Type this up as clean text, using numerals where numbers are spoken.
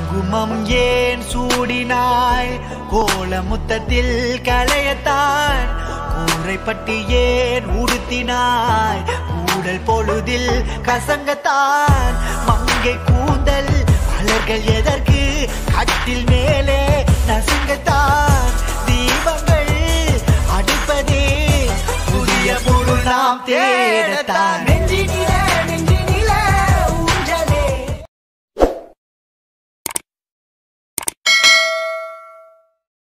குங்குமம் ஏன் சூடினாய் கோல முத்தத்தில் களையத்தான் கூரைப்பட்டி ஏன் உடுத்தினாய் கூடல் பொழுதில் கசங்கத்தான் மங்கை கூந்தல் மலர்கள் எதற்கு கட்டில் மேலே நசுங்கத்தான் தீபங்கள் அடிப்பதே புதிய பொருள் நாம் தேடத்தான்